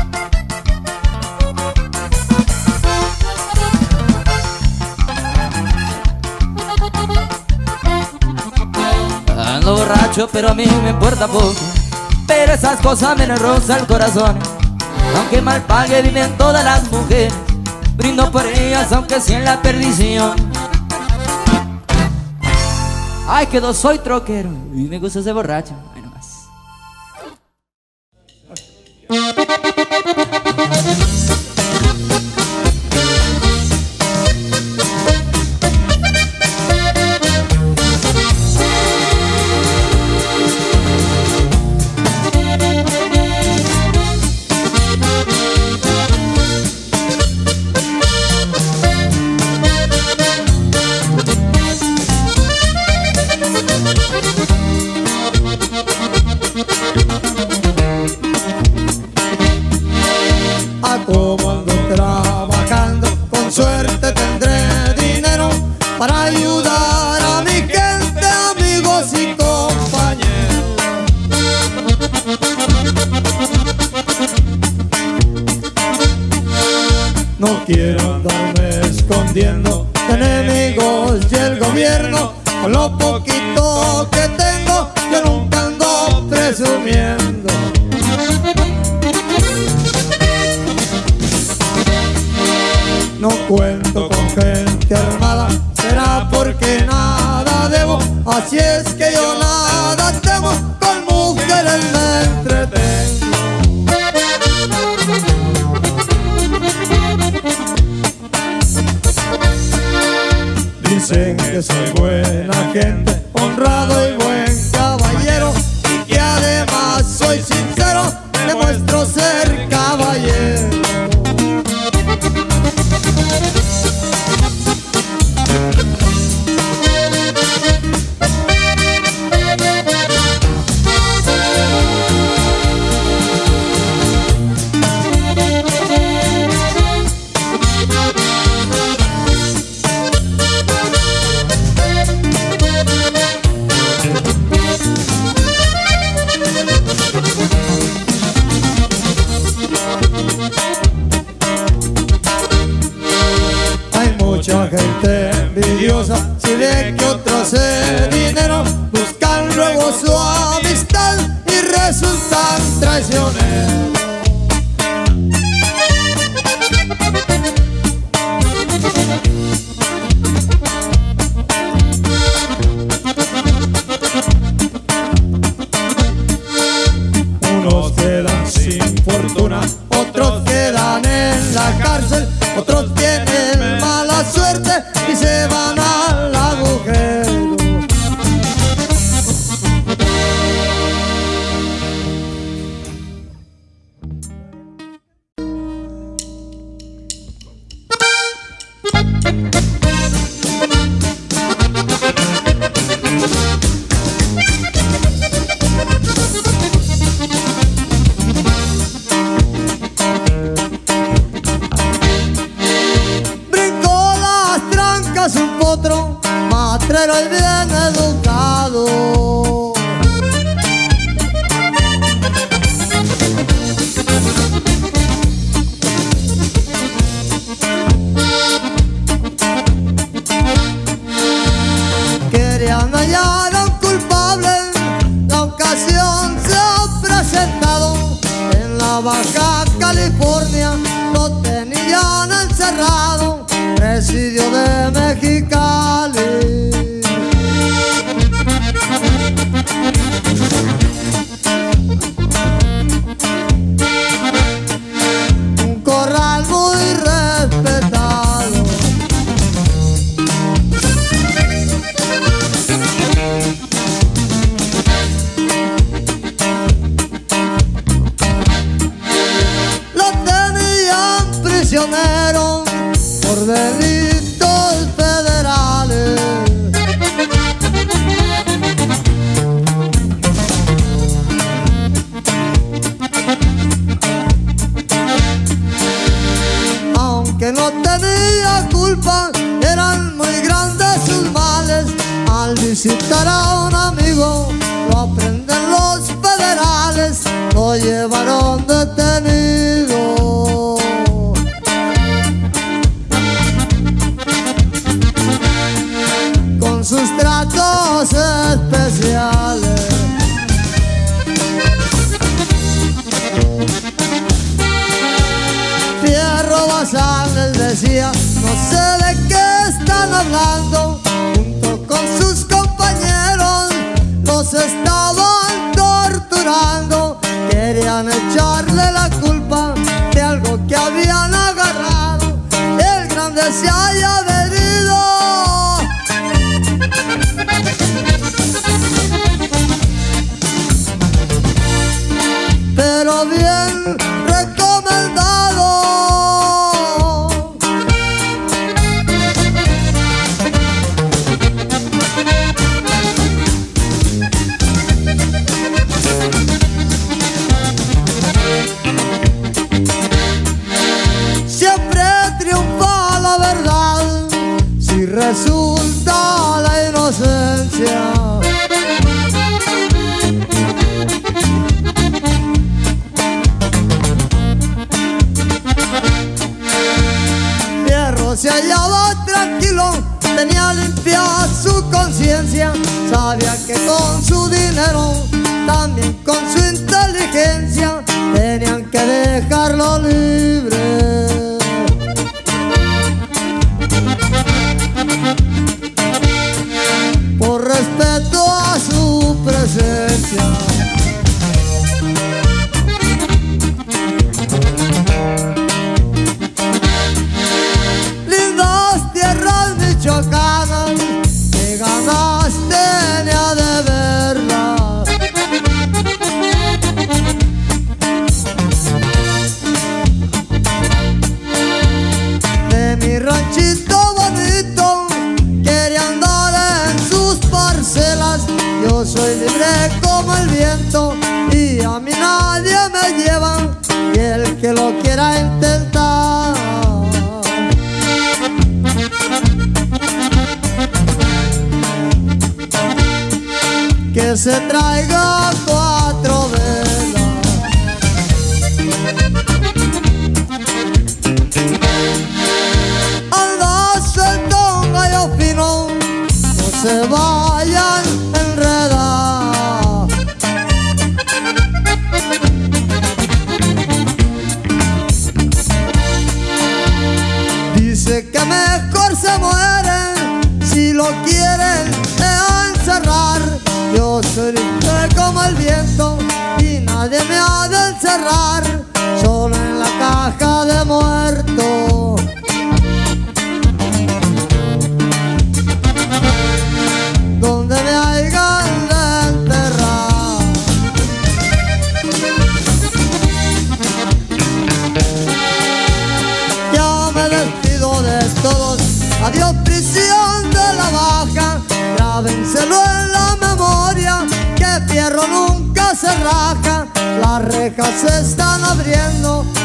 [SPEAKER 5] Ando borracho pero a mí me importa poco, pero esas cosas me rozan el corazón. Aunque mal pague viven todas las mujeres, brindo por ellas aunque sea en la perdición. Ay, que no soy troquero y me gusta ser borracho. Ay, nomás.
[SPEAKER 3] Como ando trabajando, con suerte tendré dinero para ayudar a mi gente, amigos y compañeros. No quiero andarme escondiendo de enemigos y el gobierno, con lo poquito que tengo yo nunca ando presumiendo. No cuento con gente armada, será porque nada debo, así es que yo nada temo, con mujeres me entretengo. Dicen que soy buena gente, honrado y buen caballero, y que envidiosa, si ve que otros de dinero buscan luego su amistad y resultan traicioneros.
[SPEAKER 2] Unos quedan sin fortuna,
[SPEAKER 3] Otros quedan en la cárcel, otros tienen mala suerte y se van al agujero. Brincó las trancas un potro, matrero y bien educado. Querían hallar a un culpable, la ocasión se ha presentado. En la Baja California lo tenían encerrado, presidio de Mexicali. Un corral muy respetado. Lo tenían prisionero por delitos federales. Aunque no tenía culpa, eran muy grandes sus males. Al visitar a un amigo, lo aprenden los federales, lo llevaron detenido. Con sus tratos especiales. Fierro Bazán les decía, no sé de qué están hablando. Junto con sus compañeros los estaban torturando. Querían echarle la culpa de algo que habían agarrado. El grande se haya venido. Pero bien recomendado. Siempre triunfa la verdad si resulta la inocencia. Fierro se hallaba tranquilo, tenía limpia su conciencia. Sabía que con su dinero, también con su inteligencia, tenían que dejarlo libre. Por respeto a su presencia. Lindas tierras michoacanas, que ganas tenía de verlas. De mi ranchito bonito quería andar en sus parcelas. Yo soy libre como el viento y a mí nadie me lleva. Y el que lo quiera intentar, que se traiga 4 velas. Anda suelto un gallo fino ha de encerrar solo en la caja de muertos. Donde me hayan de enterrar. Ya me despido de todos, adiós prisión de la Baja. Grábenselo en la memoria, que fierro nunca se raja. Las rejas se están abriendo